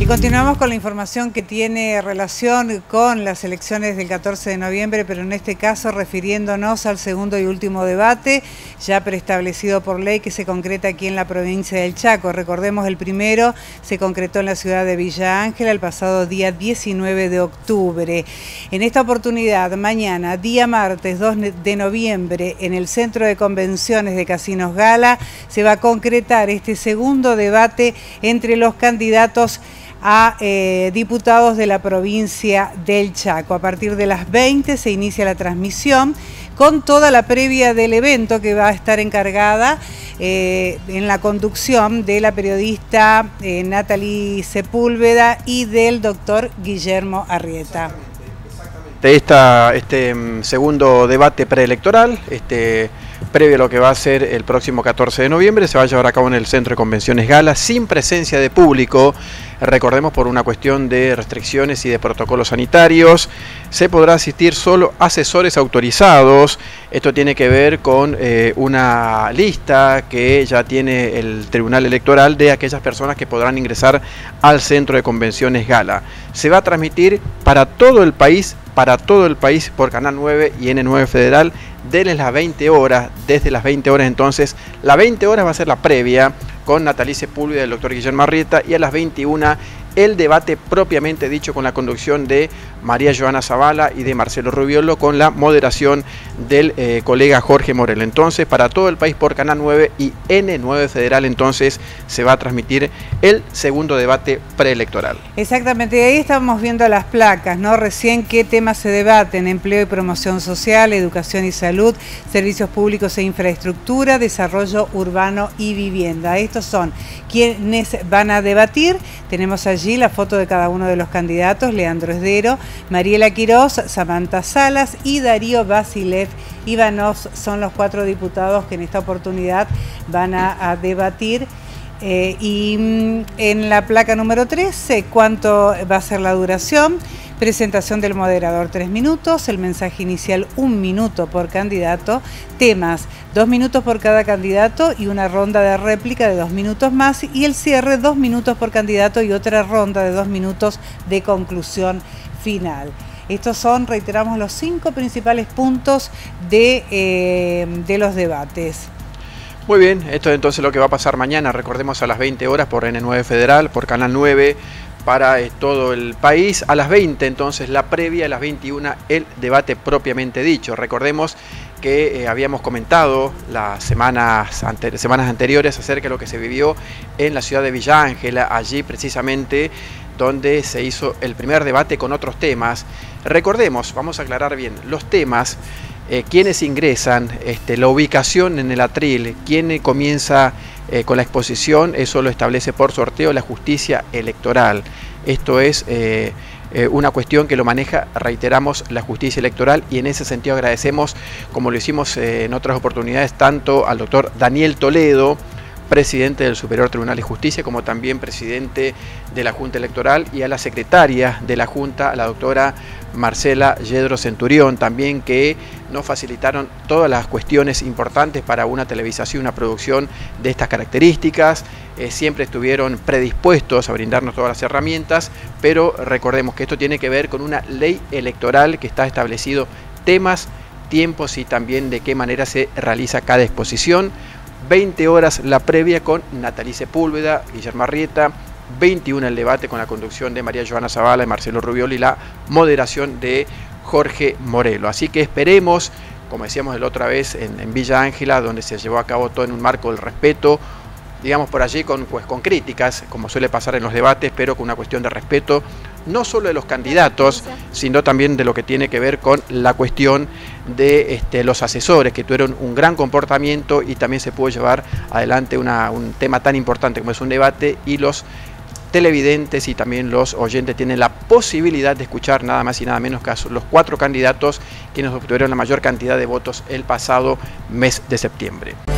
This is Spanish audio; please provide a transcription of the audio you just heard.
continuamos con la información que tiene relación con las elecciones del 14 de noviembre, pero en este caso refiriéndonos al segundo y último debate, ya preestablecido por ley, que se concreta aquí en la provincia del Chaco. Recordemos, el primero se concretó en la ciudad de Villa Ángela el pasado día 19 de octubre. En esta oportunidad, mañana, día martes 2 de noviembre, en el Centro de Convenciones de Casinos Gala, se va a concretar este segundo debate entre los candidatos a diputados de la provincia del Chaco. A partir de las 20 se inicia la transmisión con toda la previa del evento, que va a estar encargada en la conducción de la periodista Natalie Sepúlveda y del doctor Guillermo Arrieta. Este segundo debate preelectoral, previo a lo que va a ser el próximo 14 de noviembre, se va a llevar a cabo en el Centro de Convenciones Gala, sin presencia de público. Recordemos, por una cuestión de restricciones y de protocolos sanitarios, se podrá asistir solo asesores autorizados. Esto tiene que ver con una lista que ya tiene el Tribunal Electoral de aquellas personas que podrán ingresar al Centro de Convenciones Gala. Se va a transmitir para todo el país por Canal 9 y N9 Federal desde las 20 horas. Entonces, las 20 horas va a ser la previa con Natalie Sepúlveda y el doctor Guillermo Arrieta, y a las 21 el debate propiamente dicho, con la conducción de María Joana Zavala y de Marcelo Rubiolo, con la moderación del colega Jorge Morelo. Entonces, para todo el país por Canal 9 y N9 Federal, entonces se va a transmitir el segundo debate preelectoral. Exactamente, y ahí estamos viendo las placas, ¿no? Recién, qué temas se debaten: empleo y promoción social, educación y salud, servicios públicos e infraestructura, desarrollo urbano y vivienda. Estos son quienes van a debatir. Tenemos allí la foto de cada uno de los candidatos: Leandro Esdero, Mariela Quiroz, Samantha Salas y Darío Basilev Ivanov. Son los 4 diputados que en esta oportunidad van a debatir. Y en la placa número 13, ¿cuánto va a ser la duración? Presentación del moderador 3 minutos, el mensaje inicial 1 minuto por candidato, temas 2 minutos por cada candidato y una ronda de réplica de 2 minutos más, y el cierre 2 minutos por candidato y otra ronda de 2 minutos de conclusión final. Estos son, reiteramos, los 5 principales puntos de los debates. Muy bien, esto es entonces lo que va a pasar mañana. Recordemos, a las 20 horas por N9 Federal, por Canal 9, para todo el país. A las 20 entonces la previa, a las 21 el debate propiamente dicho. Recordemos que habíamos comentado las semanas anteriores acerca de lo que se vivió en la ciudad de Villa Ángela, allí precisamente donde se hizo el primer debate con otros temas. Recordemos, vamos a aclarar bien los temas, quiénes ingresan, la ubicación en el atril, quién comienza con la exposición. Eso lo establece por sorteo la justicia electoral. Esto es una cuestión que lo maneja, reiteramos, la justicia electoral, y en ese sentido agradecemos, como lo hicimos en otras oportunidades, tanto al doctor Daniel Toledo, presidente del Superior Tribunal de Justicia, como también presidente de la Junta Electoral, y a la secretaria de la Junta, a la doctora Marcela Yedro Centurión, también, que nos facilitaron todas las cuestiones importantes para una televisación, una producción de estas características. Siempre estuvieron predispuestos a brindarnos todas las herramientas, pero recordemos que esto tiene que ver con una ley electoral que está establecido temas, tiempos y también de qué manera se realiza cada exposición. 20 horas la previa con Natalie Sepúlveda, Guillermo Arrieta, 21 el debate con la conducción de María Joana Zavala y Marcelo Rubiolo y la moderación de Jorge Morelo. Así que esperemos, como decíamos la otra vez en Villa Ángela, donde se llevó a cabo todo en un marco del respeto, digamos por allí con críticas, como suele pasar en los debates, pero con una cuestión de respeto, no solo de los candidatos, sino también de lo que tiene que ver con la cuestión de los asesores, que tuvieron un gran comportamiento, y también se pudo llevar adelante un tema tan importante como es un debate, y los televidentes y también los oyentes tienen la posibilidad de escuchar nada más y nada menos que a los 4 candidatos quienes obtuvieron la mayor cantidad de votos el pasado mes de septiembre.